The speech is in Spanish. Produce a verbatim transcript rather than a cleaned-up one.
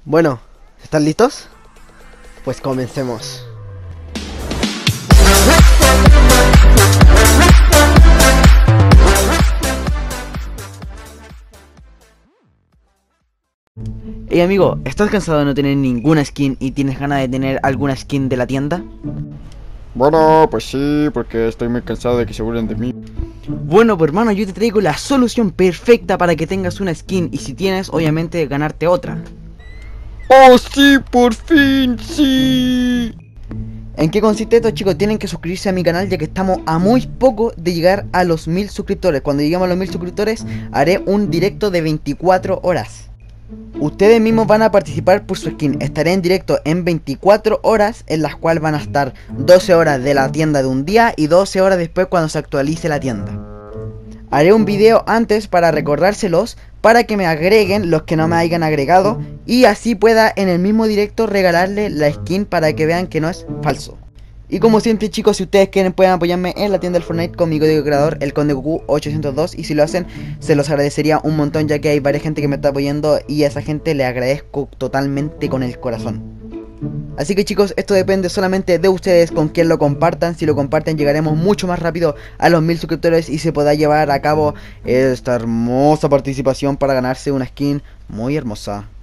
Bueno, ¿están listos? Pues comencemos. Hey amigo, ¿estás cansado de no tener ninguna skin y tienes ganas de tener alguna skin de la tienda? Bueno, pues sí, porque estoy muy cansado de que se burlen de mí. Bueno, pues hermano, yo te traigo la solución perfecta para que tengas una skin y si tienes, obviamente, ganarte otra. ¡Oh sí, por fin, sí! ¿En qué consiste esto, chicos? Tienen que suscribirse a mi canal ya que estamos a muy poco de llegar a los mil suscriptores. Cuando lleguemos a los mil suscriptores haré un directo de veinticuatro horas. Ustedes mismos van a participar por su skin. Estaré en directo en veinticuatro horas, en las cuales van a estar doce horas de la tienda de un día y doce horas después cuando se actualice la tienda. Haré un video antes para recordárselos, para que me agreguen los que no me hayan agregado y así pueda en el mismo directo regalarle la skin para que vean que no es falso. Y como siempre, chicos, si ustedes quieren pueden apoyarme en la tienda del Fortnite con mi código creador, el Conde Goku ochocientos dos, y si lo hacen se los agradecería un montón ya que hay varias gente que me está apoyando y a esa gente le agradezco totalmente con el corazón. Así que chicos, esto depende solamente de ustedes con quien lo compartan. Si lo comparten llegaremos mucho más rápido a los mil suscriptores y se podrá llevar a cabo esta hermosa participación para ganarse una skin muy hermosa.